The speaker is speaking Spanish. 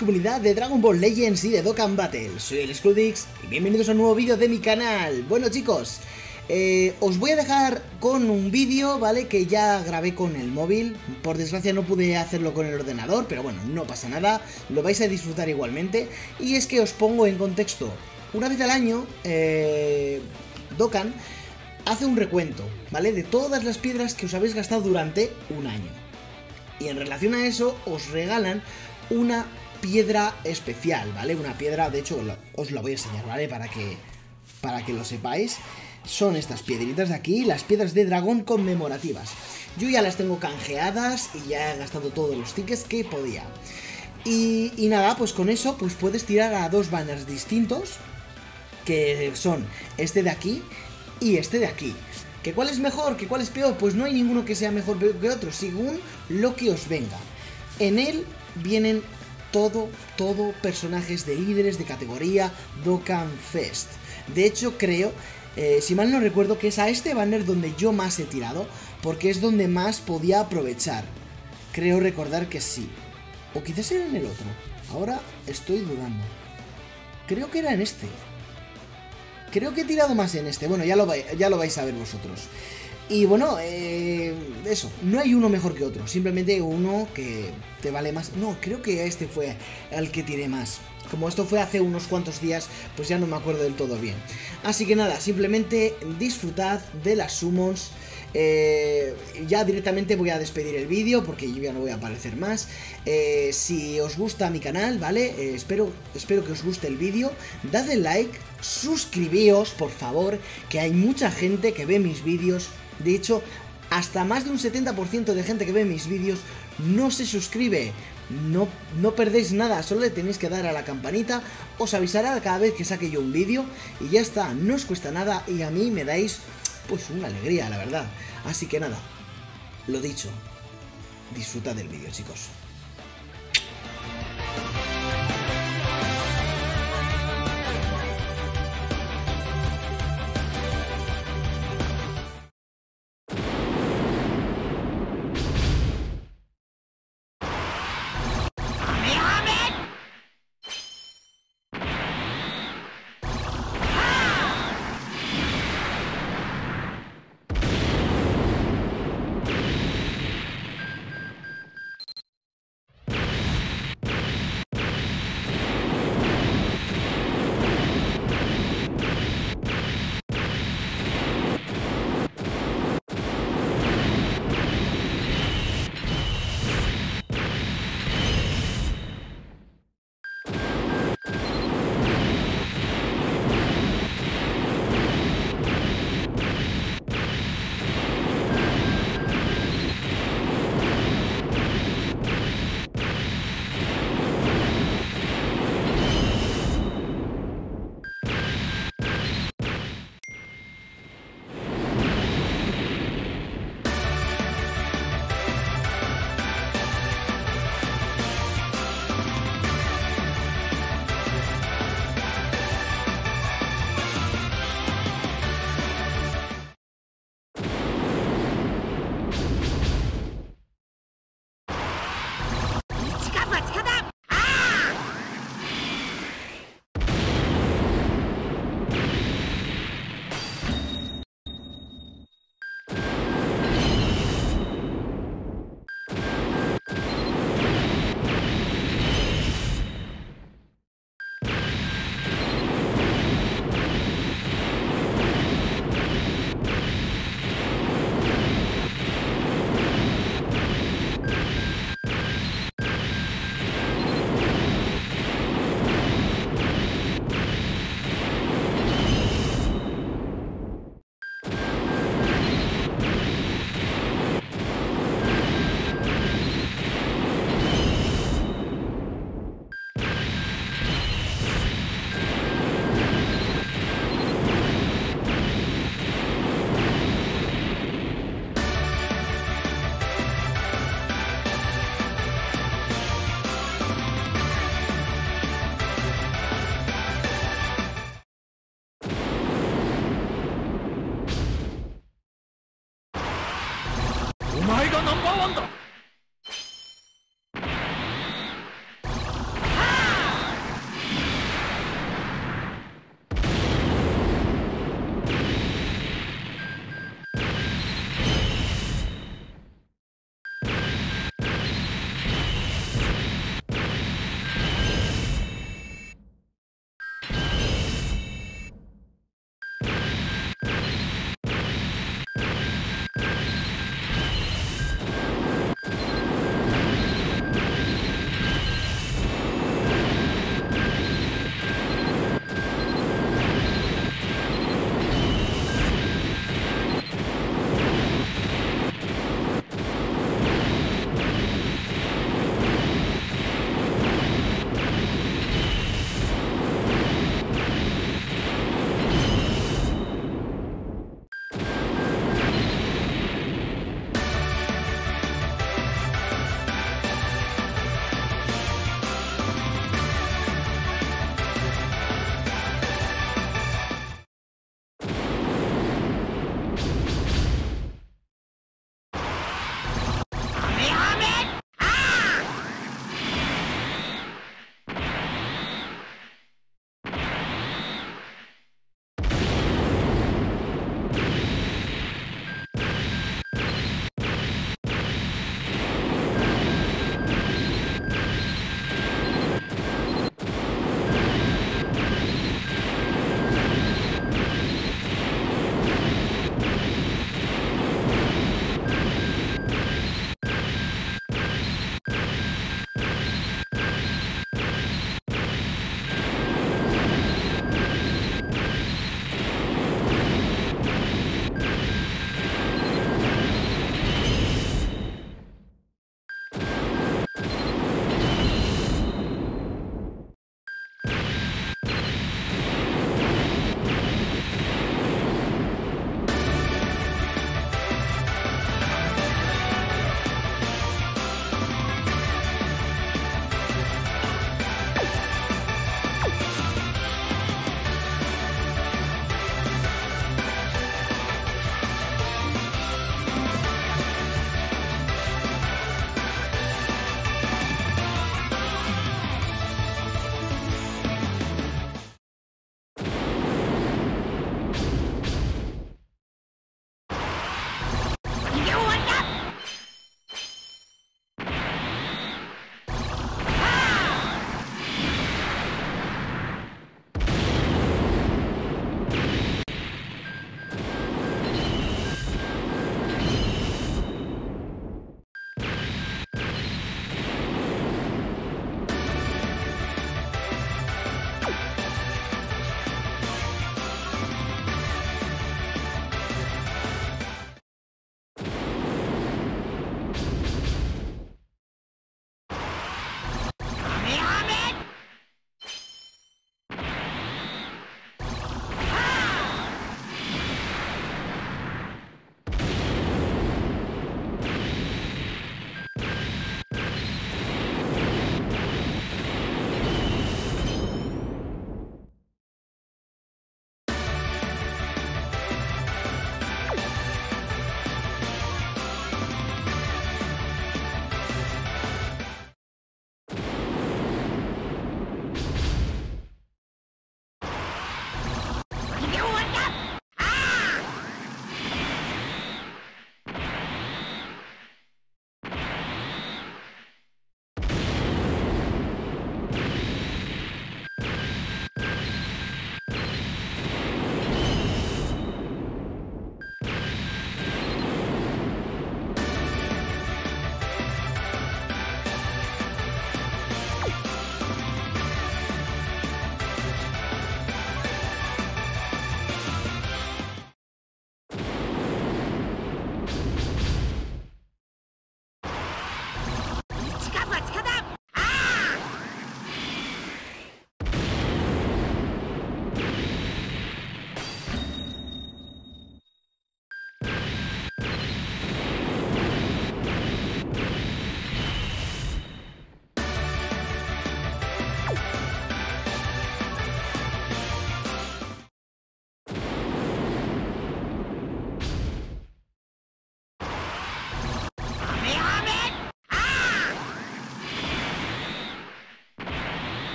comunidad de Dragon Ball Legends y de Dokkan Battle. Soy el Screwdix y bienvenidos a un nuevo vídeo de mi canal. Bueno chicos, os voy a dejar con un vídeo, ¿vale? Que ya grabé con el móvil. Por desgracia no pude hacerlo con el ordenador, pero bueno, no pasa nada, lo vais a disfrutar igualmente. Y es que os pongo en contexto. Una vez al año, Dokkan hace un recuento, ¿vale? De todas las piedras que os habéis gastado durante un año. Y en relación a eso, os regalan una piedra especial, ¿vale? Una piedra, de hecho, os la voy a enseñar, ¿vale? Para que lo sepáis. Son estas piedritas de aquí, las piedras de dragón conmemorativas. Yo ya las tengo canjeadas y ya he gastado todos los tickets que podía. Y nada, pues con eso pues puedes tirar a dos banners distintos, que son este de aquí y este de aquí. ¿Que cuál es mejor? ¿Que cuál es peor? Pues no hay ninguno que sea mejor que otro, según lo que os venga. En él vienen todo personajes de líderes de categoría Dokkan Fest. De hecho creo, si mal no recuerdo, que es a este banner donde yo más he tirado, porque es donde más podía aprovechar. Creo recordar que sí. O quizás era en el otro. Ahora estoy dudando. Creo que era en este. Creo que he tirado más en este. Bueno, ya lo vais a ver vosotros. Y bueno, eso. No hay uno mejor que otro. Simplemente uno que te vale más. No, creo que este fue el que tiré más. Como esto fue hace unos cuantos días, pues ya no me acuerdo del todo bien. Así que nada, simplemente disfrutad de las summons. Ya directamente voy a despedir el vídeo porque yo ya no voy a aparecer más. Si os gusta mi canal, ¿vale? Espero que os guste el vídeo. Dadle like, suscribíos, por favor, que hay mucha gente que ve mis vídeos. De hecho, hasta más de un 70% de gente que ve mis vídeos no se suscribe. No perdéis nada, solo le tenéis que dar a la campanita, os avisará cada vez que saque yo un vídeo y ya está, no os cuesta nada y a mí me dais pues una alegría, la verdad. Así que nada, lo dicho, disfrutad del vídeo, chicos. ¡お前がナンバーワンだ!